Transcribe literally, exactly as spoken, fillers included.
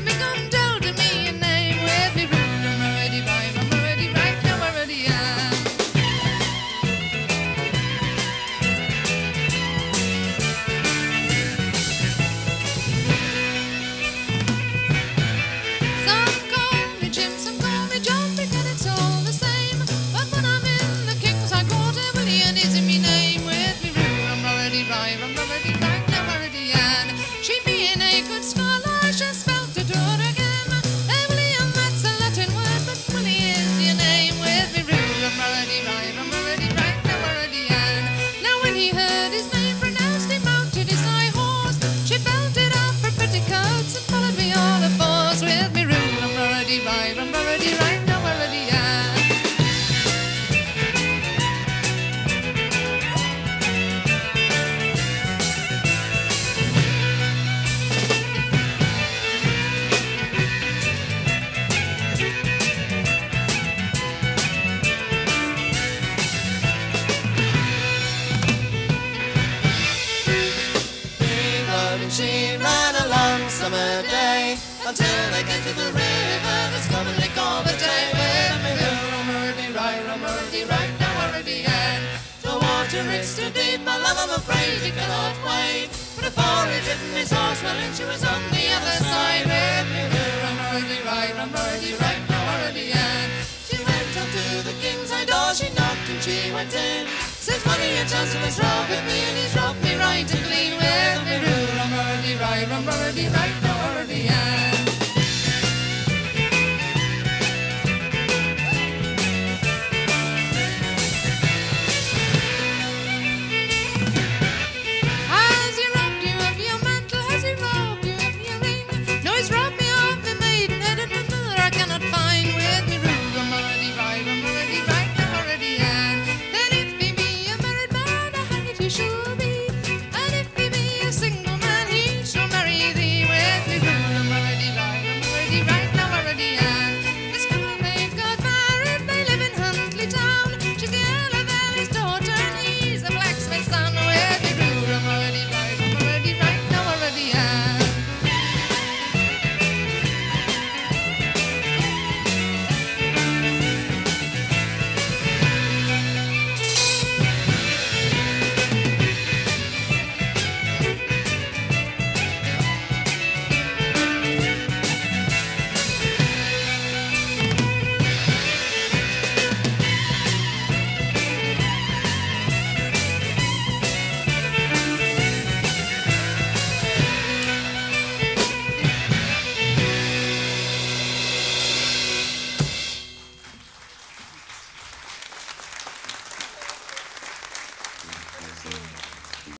me come down to me a name with me rude. I'm already right, I'm already right, now I already am. Some call me Jim, some call me John, because it's all the same. But when I'm in the King's High Quarter, William is in me name with me rude. I'm already right, I'm already right, now I already am. She being a good scholar, she spelt it out again. Hey, William, that's a Latin word, but Willie is your name with me rude. I'm already right, I'm already right, now I already am. Now when he heard his name pronounced, he mounted his high horse. She belted off her petticoats and followed me all the fours with me rude. I'm already right, I'm already right, now I already am. He rode and she ran a long summer day until they came to the river that's commonly called the Tay. With me rude, I'm already right, I'm already right, now I already am. The water is too deep, my love, I'm afraid he cannot wade. But before he'd ridden his horse, well, and she was on the other side. With me rude, I'm already right, I'm already right, now I already am. She went up to the King's High door, she knocked and she went in. Says, Money and Johnson was robbed with me, and he's robbed me right and clean. With me rude, I'm already right, I'm already right, now I already am.